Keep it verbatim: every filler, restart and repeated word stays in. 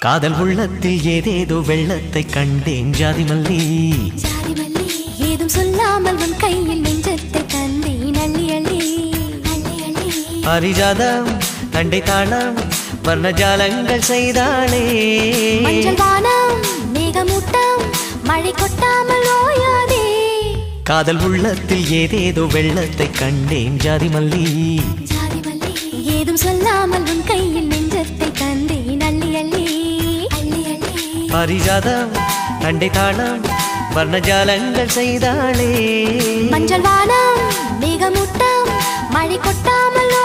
காதல் உள்ளத்தில் ஏதேதோ வெள்ளத்தை கண்டேன் ஜாதி மல்லி ஜாதி மல்லி ஏதும் சொல்லாமல் உன் கையில் நெஞ்சத்தை தந்தேன் அள்ளி அள்ளி அள்ளி அள்ளி பாரிஜாதம் தண்டை தாளம் வர்ண ஜாலங்கள் செய்தாளே மஞ்சள் வானம் மேகமூட்டம் மழை கொட்டாமல் ஓயாதே காதல் உள்ளத்தில் ஏதேதோ வெள்ளத்தை கண்டேன் ஜாதி மல்லி ஜாதி மல்லி ஏதும் சொல்லாமல் உன் கையில் நெஞ்சத்தை தந்தேன் அள்ளி அள்ளி அள்ளி அள்ளி பாரிஜாதம் தண்டை தாளம் வர்ண ஜாலங்கள் செய்தாளே மஞ்சள் வானம் மேகமூட்டம் மழை கொட்டாமல்